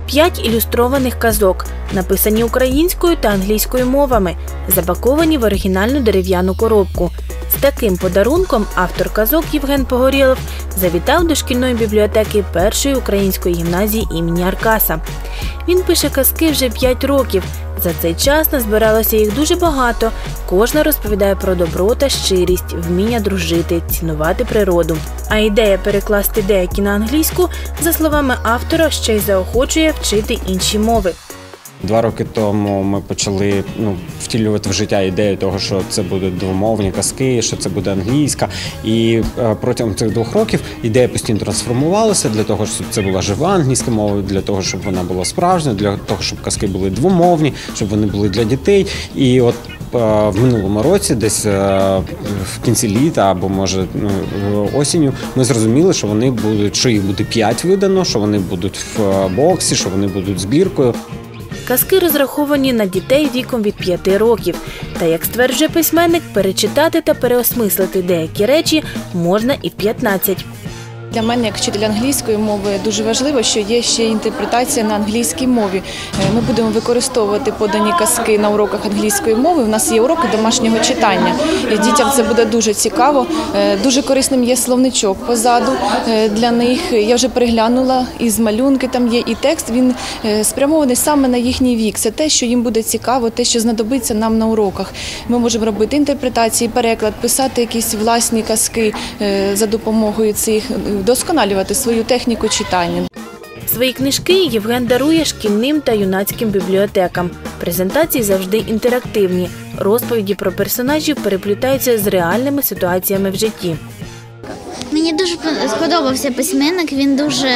5 ілюстрованих казок, написані українською та англійською мовами, запаковані в оригінальну дерев'яну коробку. З таким подарунком автор казок Євген Погорєлов завітав до шкільної бібліотеки першої української гімназії імені Аркаса. Він пише казки вже 5 років. За цей час назбиралося їх дуже багато. Кожна розповідає про добро та щирість, вміння дружити, цінувати природу. А ідея перекласти деякі на англійську, за словами автора, ще й заохочує вчити інші мови. 2 роки тому ми почали втілювати в життя ідею того, що це будуть двомовні казки, що це буде англійська. І протягом цих 2 років ідея постійно трансформувалася для того, щоб це була жива англійська мова, для того, щоб вона була справжня, для того, щоб казки були двомовні, щоб вони були для дітей. І от в минулому році, десь в кінці літа або, може, осінню, ми зрозуміли, що вони будуть, що їх буде 5 видано, що вони будуть в боксі, що вони будуть збіркою. Казки розраховані на дітей віком від 5 років. Та, як стверджує письменник, перечитати та переосмислити деякі речі можна і в 15. Для мене, як вчителя англійської мови, дуже важливо, що є ще інтерпретація на англійській мові. Ми будемо використовувати подані казки на уроках англійської мови. У нас є уроки домашнього читання. І дітям це буде дуже цікаво. Дуже корисним є словничок позаду для них. Я вже переглянула, із малюнки там є, і текст. Він спрямований саме на їхній вік. Це те, що їм буде цікаво, те, що знадобиться нам на уроках. Ми можемо робити інтерпретації, переклад, писати якісь власні казки за допомогою цих, вдосконалювати свою техніку читання. Свої книжки Євген дарує шкільним та юнацьким бібліотекам. Презентації завжди інтерактивні. Розповіді про персонажів переплітаються з реальними ситуаціями в житті. Мені дуже сподобався письменник, він дуже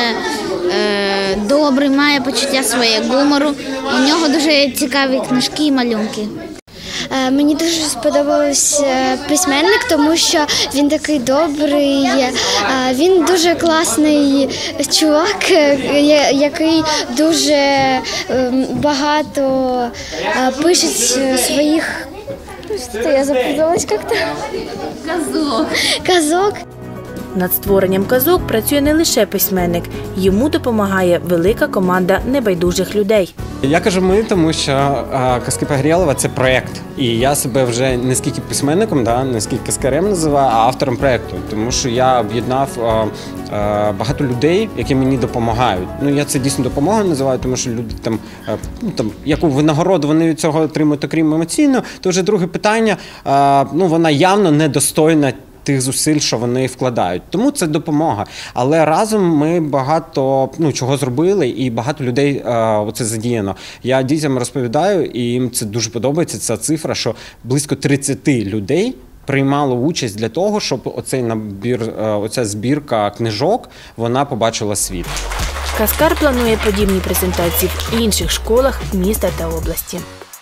добрий, має почуття свого гумору. У нього дуже цікаві книжки і малюнки. Мені дуже сподобався письменник, тому що він такий добрий, він дуже класний чувак, який дуже багато пише своїх, я запуталась як-то, казок. Над створенням казок працює не лише письменник. Йому допомагає велика команда небайдужих людей. Я кажу «ми», тому що «Казки Погорєлова» – це проєкт. І я себе вже не скільки письменником, не скільки казкарем називаю, а автором проєкту. Тому що я об'єднав багато людей, які мені допомагають. Я це дійсно допомогою називаю, тому що люди яку винагороду вони від цього отримують, окрім емоційно, то вже друге питання, вона явно недостойна тих зусиль, що вони вкладають. Тому це допомога. Але разом ми багато чого зробили, і багато людей оце задіяно. Я дітям розповідаю, і їм це дуже подобається, ця цифра, що близько 30 людей приймало участь для того, щоб оця збірка книжок, вона побачила світ. Казкар планує подібні презентації в інших школах міста та області.